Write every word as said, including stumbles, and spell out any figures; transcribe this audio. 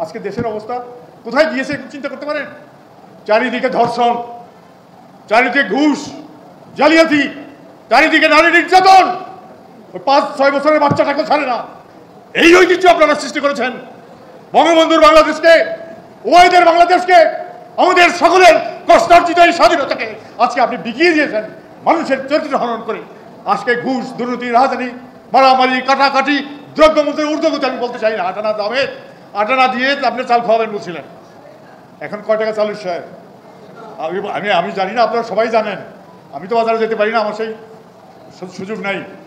আজকে দেশের অবস্থা কোথায় গিয়েছে একটু চিন্তা করতে পারেন? চারিদিকে ধর্ষণ, চারিদিকে ঘুষ, জালিয়াতি, চারিদিকে নারী নির্যাতন, ওই পাঁচ ছয় বছরের বাচ্চাটাকে ছাড়ে না। এই ঐতিহ্য আপনারা সৃষ্টি করেছেন। বঙ্গবন্ধুর বাংলাদেশকে, উভয়দের বাংলাদেশকে, আমাদের সকলের কষ্টার্জিত এই স্বাধীনতাকে আজকে আপনি বিকিয়ে দিয়েছেন মানুষের চরিত্র হনন করে। আজকে ঘুষ, দুর্নীতি, রাজধানী, মারামারি, কাটাকাটি, দ্রব্যমূল্যের ঊর্ধ্বগতি আমি বলতে চাই না। আটানা দামে আটানা দিয়ে আপনি চাল খাওয়াবেন বলছিলেন। এখন কয় টাকা চালের শেয়ার? আমি আমি আমি জানি না, আপনারা সবাই জানেন। আমি তো বাজারে যেতে পারি না, আমার সেই সুযোগ নাই।